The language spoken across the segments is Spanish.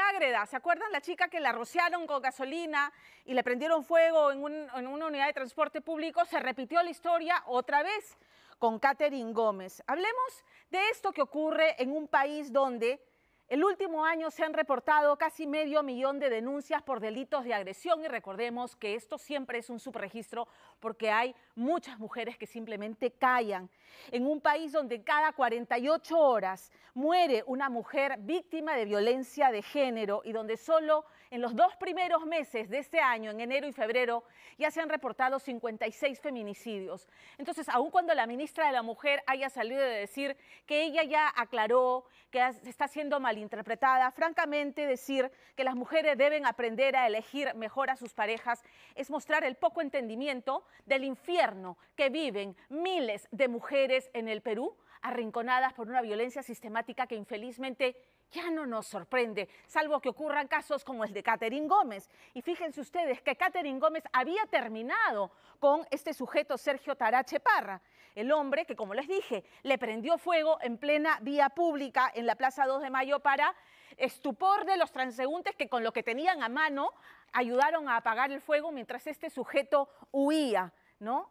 Ágreda, ¿se acuerdan la chica que la rociaron con gasolina y le prendieron fuego en una unidad de transporte público? Se repitió la historia otra vez con Katherine Gómez. Hablemos de esto que ocurre en un país donde el último año se han reportado casi 500.000 de denuncias por delitos de agresión y recordemos que esto siempre es un subregistro porque hay muchas mujeres que simplemente callan. En un país donde cada 48 horas muere una mujer víctima de violencia de género y donde solo en los 2 primeros meses de este año, en enero y febrero, ya se han reportado 56 feminicidios. Entonces, aun cuando la ministra de la Mujer haya salido de decir que ella ya aclaró que está siendo malinterpretada, francamente decir que las mujeres deben aprender a elegir mejor a sus parejas es mostrar el poco entendimiento del infierno que viven miles de mujeres en el Perú, arrinconadas por una violencia sistemática que infelizmente ya no nos sorprende, salvo que ocurran casos como el de Katherine Gómez. Y fíjense ustedes que Katherine Gómez había terminado con este sujeto Sergio Tarache Parra, el hombre que, como les dije, le prendió fuego en plena vía pública en la Plaza 2 de Mayo para estupor de los transeúntes que con lo que tenían a mano ayudaron a apagar el fuego mientras este sujeto huía, ¿no?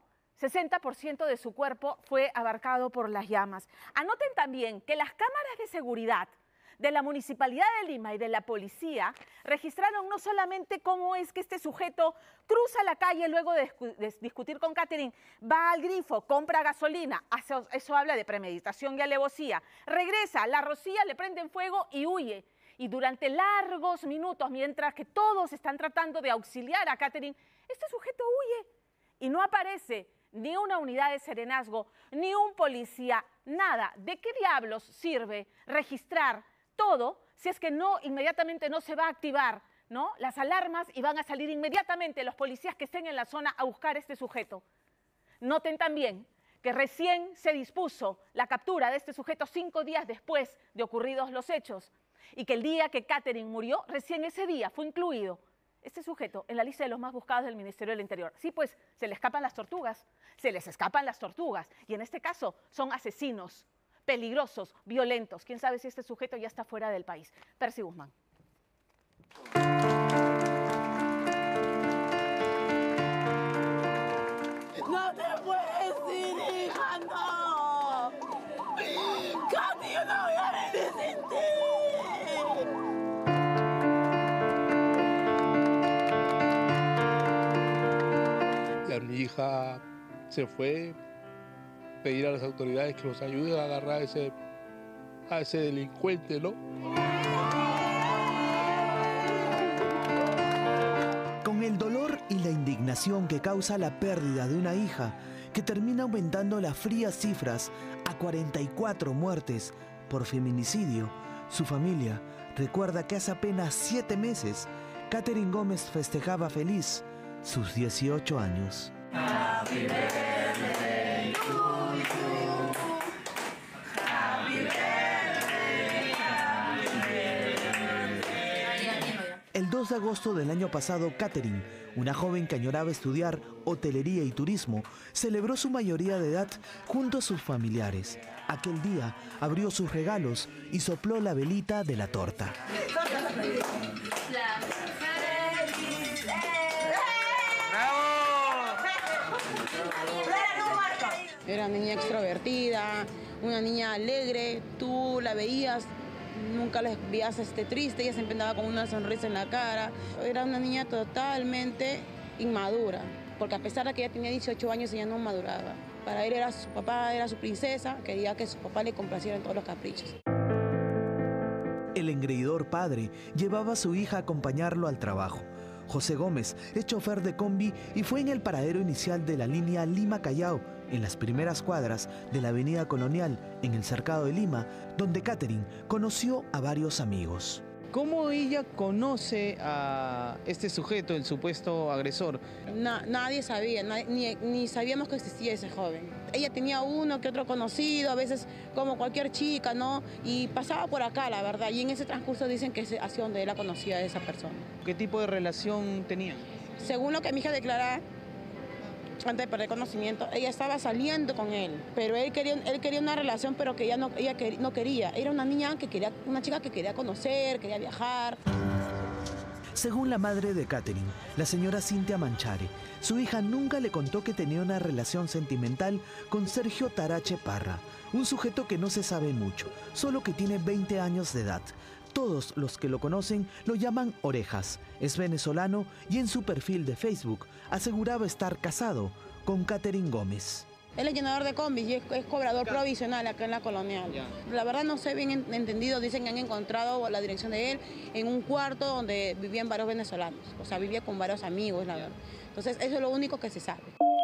60% de su cuerpo fue abarcado por las llamas. Anoten también que las cámaras de seguridad de la Municipalidad de Lima y de la policía registraron no solamente cómo es que este sujeto cruza la calle luego de discutir con Katherine, va al grifo, compra gasolina, eso habla de premeditación y alevosía, regresa, la rocía, le prenden fuego y huye. Y durante largos minutos, mientras que todos están tratando de auxiliar a Katherine, este sujeto huye y no aparece ni una unidad de serenazgo, ni un policía, nada. ¿De qué diablos sirve registrar todo si es que inmediatamente no se va a activar, ¿no?, las alarmas y van a salir inmediatamente los policías que estén en la zona a buscar a este sujeto? Noten también que recién se dispuso la captura de este sujeto 5 días después de ocurridos los hechos y que el día que Katherine murió, recién ese día fue incluido este sujeto en la lista de los más buscados del Ministerio del Interior. Sí, pues se le escapan las tortugas, se les escapan las tortugas y en este caso son asesinos peligrosos, violentos. ¿Quién sabe si este sujeto ya está fuera del país? Percy Guzmán. ¡No te puedes ir, hija! ¡No! ¡Katy, yo no voy a vivir sin ti! Mi hija se fue a pedir a las autoridades que nos ayuden a agarrar a ese delincuente, ¿no? Con el dolor y la indignación que causa la pérdida de una hija, que termina aumentando las frías cifras a 44 muertes por feminicidio, su familia recuerda que hace apenas 7 meses, Katherine Gómez festejaba feliz sus 18 años. Happy birthday to you. Happy birthday, happy birthday. El 2 de agosto del año pasado, Katherine, una joven que añoraba estudiar hotelería y turismo, celebró su mayoría de edad junto a sus familiares. Aquel día abrió sus regalos y sopló la velita de la torta. Era una niña extrovertida, una niña alegre, tú la veías, nunca la veías triste, ella siempre andaba con una sonrisa en la cara. Era una niña totalmente inmadura, porque a pesar de que ella tenía 18 años, ella no maduraba. Para él era su papá, era su princesa, quería que su papá le complaciera en todos los caprichos. El engreidor padre llevaba a su hija a acompañarlo al trabajo. José Gómez es chofer de combi y fue en el paradero inicial de la línea Lima-Callao, en las primeras cuadras de la avenida Colonial, en el cercado de Lima, donde Katherine conoció a varios amigos. ¿Cómo ella conoce a este sujeto, el supuesto agresor? Nadie sabía, ni sabíamos que existía ese joven. Ella tenía uno que otro conocido, a veces como cualquier chica, ¿no? Y pasaba por acá, la verdad. Y en ese transcurso dicen que es hacia donde él la conocía a esa persona. ¿Qué tipo de relación tenían? Según lo que mi hija declara, antes de perder conocimiento, ella estaba saliendo con él, pero él quería una relación, pero que ella no quería. Era una chica que quería conocer, quería viajar. Según la madre de Katherine, la señora Cintia Manchare, su hija nunca le contó que tenía una relación sentimental con Sergio Tarache Parra, un sujeto que no se sabe mucho, solo que tiene 20 años de edad. Todos los que lo conocen lo llaman Orejas. Es venezolano y en su perfil de Facebook aseguraba estar casado con Katherine Gómez. Él es llenador de combis y es cobrador provisional acá en la Colonial. La verdad no sé bien entendido, dicen que han encontrado la dirección de él en un cuarto donde vivían varios venezolanos. O sea, vivía con varios amigos, la verdad. Entonces eso es lo único que se sabe.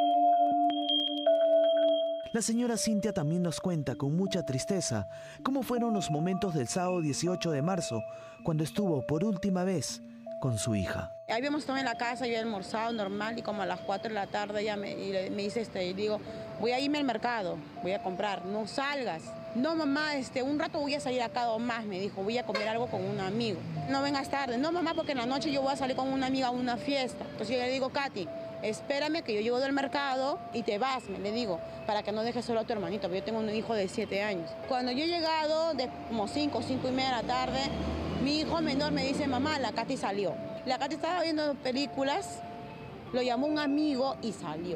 La señora Cintia también nos cuenta con mucha tristeza cómo fueron los momentos del sábado 18 de marzo, cuando estuvo por última vez con su hija. Habíamos estado en la casa, yo había almorzado normal y como a las 4 de la tarde ella me dice, y digo, voy a irme al mercado, voy a comprar, no salgas. No mamá, un rato voy a salir acá o más, me dijo, voy a comer algo con un amigo. No vengas tarde, no mamá, porque en la noche yo voy a salir con una amiga a una fiesta. Entonces yo le digo, Katy, espérame que yo llego del mercado y te vas, le digo, para que no dejes solo a tu hermanito, porque yo tengo un hijo de 7 años. Cuando yo he llegado, de como 5 y media de la tarde, mi hijo menor me dice, mamá, la Katy salió. La Katy estaba viendo películas, lo llamó un amigo y salió.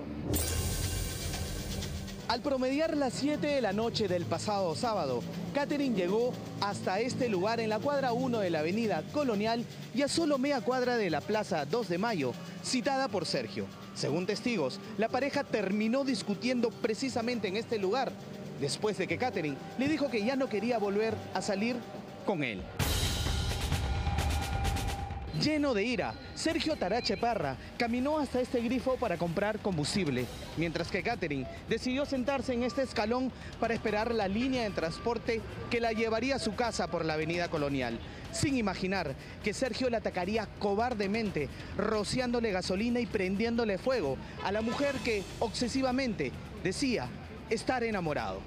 Al promediar las 7 de la noche del pasado sábado, Katherine llegó hasta este lugar en la cuadra 1 de la avenida Colonial y a solo media cuadra de la plaza 2 de Mayo, citada por Sergio. Según testigos, la pareja terminó discutiendo precisamente en este lugar, después de que Katherine le dijo que ya no quería volver a salir con él. Lleno de ira, Sergio Tarache Parra caminó hasta este grifo para comprar combustible, mientras que Katherine decidió sentarse en este escalón para esperar la línea de transporte que la llevaría a su casa por la avenida Colonial, sin imaginar que Sergio la atacaría cobardemente, rociándole gasolina y prendiéndole fuego a la mujer que obsesivamente decía estar enamorado.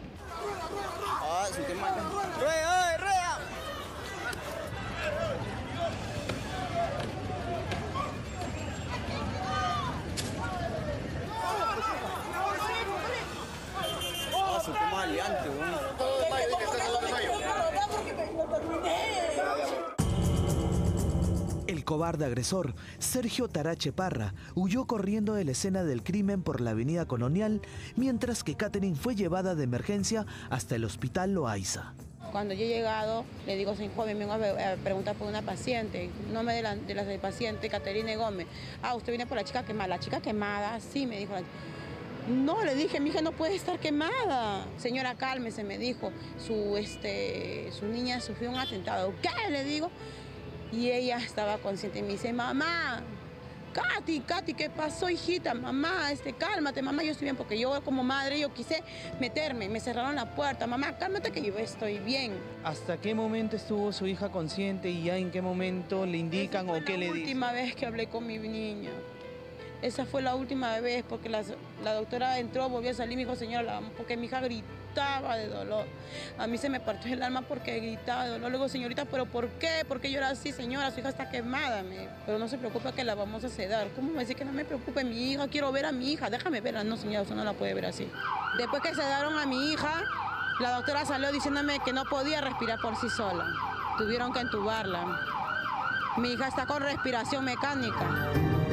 El cobarde agresor, Sergio Tarache Parra, huyó corriendo de la escena del crimen por la avenida Colonial, mientras que Katherine fue llevada de emergencia hasta el hospital Loaiza. Cuando yo he llegado, le digo, soy joven, vengo a preguntar por una paciente, nombre de la paciente, Katherine Gómez. Ah, usted viene por la chica quemada. ¿La chica quemada? Sí, me dijo. No, le dije, mi hija no puede estar quemada. Señora, cálmese, me dijo. Su niña sufrió un atentado. ¿Qué? Le digo. Y ella estaba consciente y me dice, mamá, Katy, ¿qué pasó, hijita? Mamá, cálmate, mamá, yo estoy bien, porque yo como madre, yo quise meterme, me cerraron la puerta. Mamá, cálmate que yo estoy bien. ¿Hasta qué momento estuvo su hija consciente y ya en qué momento le indican o qué le dicen? La última vez que hablé con mi niña. Esa fue la última vez, porque la doctora entró, volvió a salir, me dijo, señora, porque mi hija gritaba de dolor. A mí se me partió el alma porque gritaba de dolor. Le digo, señorita, ¿pero por qué? ¿Por qué llora así, señora? Su hija está quemada. Pero no se preocupe que la vamos a sedar. ¿Cómo me dice que no me preocupe mi hija? Quiero ver a mi hija, déjame verla. No, señora, usted no la puede ver así. Después que sedaron a mi hija, la doctora salió diciéndome que no podía respirar por sí sola. Tuvieron que entubarla. Mi hija está con respiración mecánica.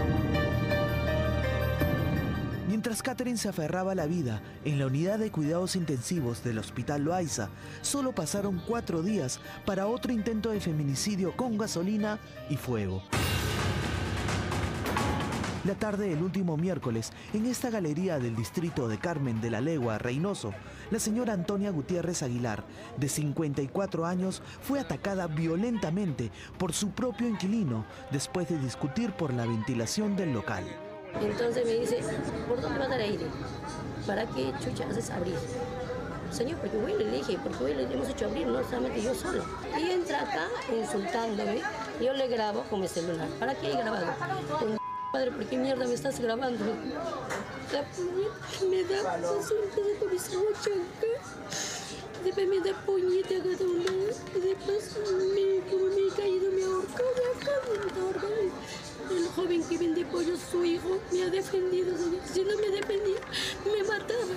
Mientras Katherine se aferraba a la vida en la unidad de cuidados intensivos del Hospital Loaiza, solo pasaron 4 días para otro intento de feminicidio con gasolina y fuego. La tarde del último miércoles, en esta galería del distrito de Carmen de la Legua, Reynoso, la señora Antonia Gutiérrez Aguilar, de 54 años, fue atacada violentamente por su propio inquilino después de discutir por la ventilación del local. Entonces me dice, ¿por dónde va a dar aire? ¿Para qué chucha haces abrir? Señor, porque bueno, le dije, porque hoy le hemos hecho abrir, no solamente yo sola. Y entra acá insultándome, yo le grabo con mi celular. ¿Para qué he grabado? Padre, ¿por qué mierda me estás grabando? La puñeta me da consulta de comisario acá. Después me da puñeta a cada uno. Y después, como me he caído, me ahorcó, me ahorcó. El joven joven que vende pollos, su hijo, me ha defendido, señor. Si no me defendía, me mataba.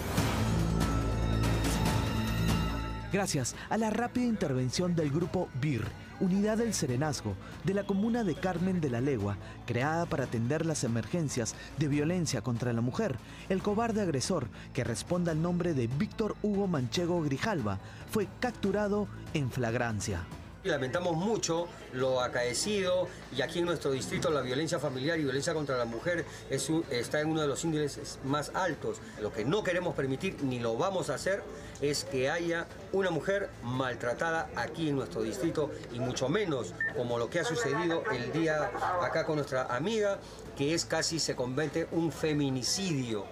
Gracias a la rápida intervención del grupo BIR, Unidad del Serenazgo, de la comuna de Carmen de la Legua, creada para atender las emergencias de violencia contra la mujer, el cobarde agresor, que responde al nombre de Víctor Hugo Manchego Grijalva, fue capturado en flagrancia. Lamentamos mucho lo acaecido, y aquí en nuestro distrito la violencia familiar y violencia contra la mujer está en uno de los índices más altos. Lo que no queremos permitir ni lo vamos a hacer es que haya una mujer maltratada aquí en nuestro distrito, y mucho menos como lo que ha sucedido el día acá con nuestra amiga, que es casi se convierte un feminicidio.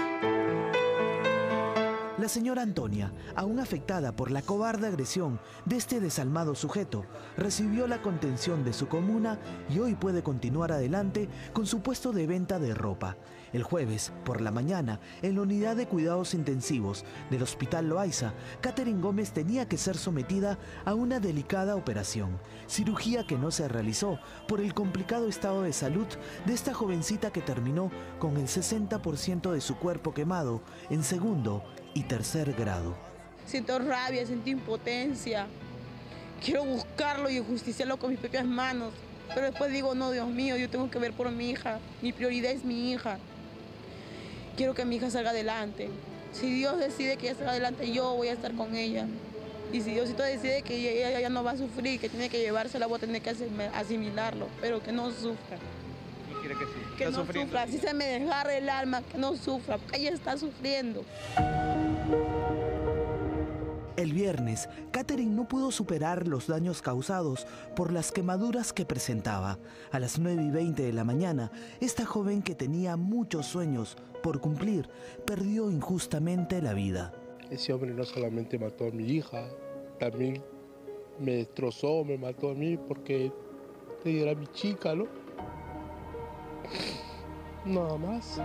La señora Antonia, aún afectada por la cobarde agresión de este desalmado sujeto, recibió la contención de su comuna y hoy puede continuar adelante con su puesto de venta de ropa. El jueves, por la mañana, en la unidad de cuidados intensivos del Hospital Loaiza, Katherine Gómez tenía que ser sometida a una delicada operación, cirugía que no se realizó por el complicado estado de salud de esta jovencita que terminó con el 60% de su cuerpo quemado en segundo y tercer grado. Siento rabia, siento impotencia. Quiero buscarlo y justiciarlo con mis propias manos. Pero después digo, no, Dios mío, yo tengo que ver por mi hija. Mi prioridad es mi hija. Quiero que mi hija salga adelante. Si Dios decide que ella salga adelante, yo voy a estar con ella. Y si Diosito decide que ella ya no va a sufrir, que tiene que llevársela, voy a tener que asimilarlo. Pero que no sufra. ¿Y quiere que sí? Que no sufra. Si se me desgarre el alma, que no sufra, porque ella está sufriendo. El viernes, Katherine no pudo superar los daños causados por las quemaduras que presentaba. A las 9:20 de la mañana, esta joven que tenía muchos sueños por cumplir, perdió injustamente la vida. Ese hombre no solamente mató a mi hija, también me destrozó, me mató a mí porque ella era mi chica, ¿no? Nada más.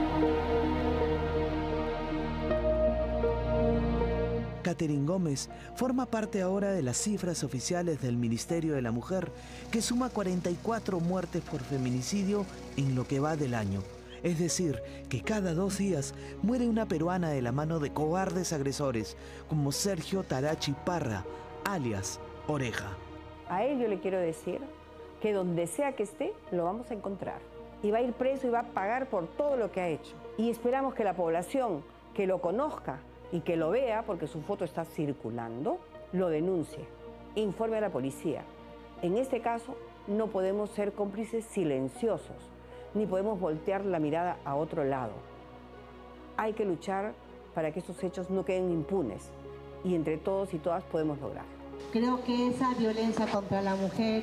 Katherine Gómez forma parte ahora de las cifras oficiales del Ministerio de la Mujer, que suma 44 muertes por feminicidio en lo que va del año. Es decir, que cada 2 días muere una peruana de la mano de cobardes agresores como Sergio Tarache Parra, alias Oreja. A él yo le quiero decir que donde sea que esté, lo vamos a encontrar. Y va a ir preso y va a pagar por todo lo que ha hecho. Y esperamos que la población que lo conozca y que lo vea, porque su foto está circulando, lo denuncie, informe a la policía. En este caso, no podemos ser cómplices silenciosos, ni podemos voltear la mirada a otro lado. Hay que luchar para que estos hechos no queden impunes, y entre todos y todas podemos lograrlo. Creo que esa violencia contra la mujer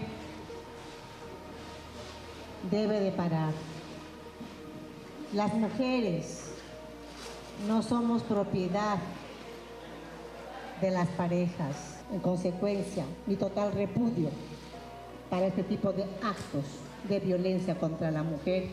debe de parar. Las mujeres no somos propiedad de las parejas. En consecuencia, mi total repudio para este tipo de actos de violencia contra la mujer,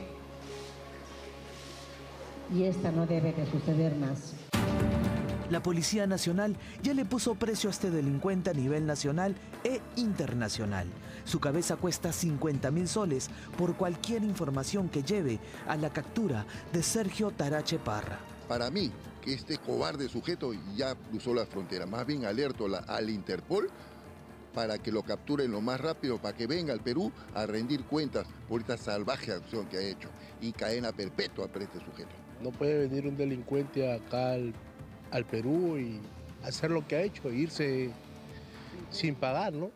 y esta no debe de suceder más. La Policía Nacional ya le puso precio a este delincuente a nivel nacional e internacional. Su cabeza cuesta 50.000 soles por cualquier información que lleve a la captura de Sergio Tarache Parra. Para mí, que este cobarde sujeto ya cruzó la frontera. Más bien alerto al Interpol para que lo capturen lo más rápido, para que venga al Perú a rendir cuentas por esta salvaje acción que ha hecho, y cadena perpetua para este sujeto. No puede venir un delincuente acá al Perú y hacer lo que ha hecho, irse sin pagar, ¿no?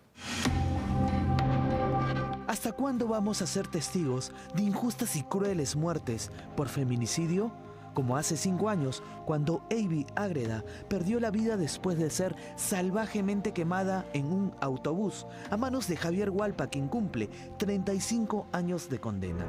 ¿Hasta cuándo vamos a ser testigos de injustas y crueles muertes por feminicidio? Como hace 5 años, cuando Avi Ágreda perdió la vida después de ser salvajemente quemada en un autobús a manos de Javier Hualpa, quien cumple 35 años de condena.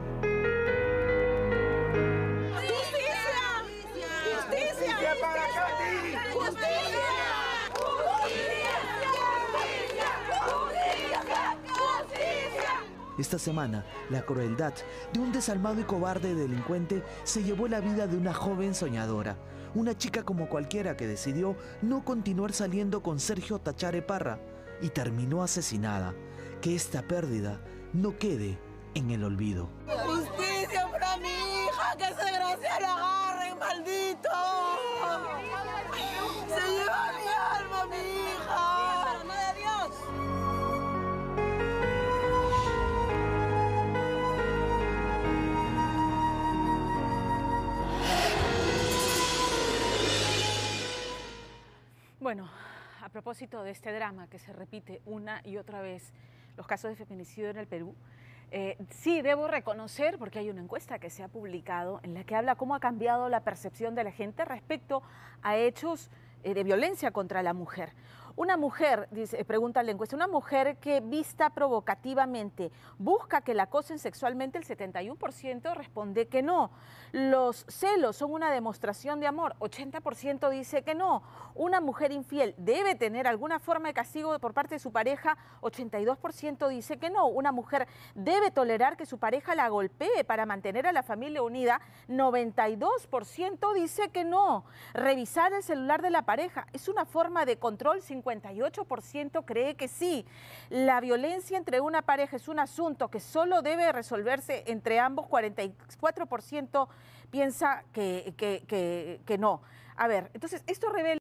Esta semana, la crueldad de un desalmado y cobarde delincuente se llevó la vida de una joven soñadora, una chica como cualquiera que decidió no continuar saliendo con Sergio Tarache Parra y terminó asesinada. Que esta pérdida no quede en el olvido. Justicia para mi hija, que ese desgraciado lo agarren, maldito. Se lleva mi alma, mi hija. Pero no de Dios. Bueno, a propósito de este drama que se repite una y otra vez, los casos de feminicidio en el Perú, sí debo reconocer, porque hay una encuesta que se ha publicado en la que habla cómo ha cambiado la percepción de la gente respecto a hechos de violencia contra la mujer. Una mujer, dice, pregunta la encuesta, una mujer que vista provocativamente busca que la acosen sexualmente, el 71% responde que no. Los celos son una demostración de amor, 80% dice que no. Una mujer infiel debe tener alguna forma de castigo por parte de su pareja, 82% dice que no. Una mujer debe tolerar que su pareja la golpee para mantener a la familia unida, 92% dice que no. Revisar el celular de la pareja es una forma de control, 58% cree que sí. La violencia entre una pareja es un asunto que solo debe resolverse entre ambos, 44% piensa que no. A ver, entonces esto revela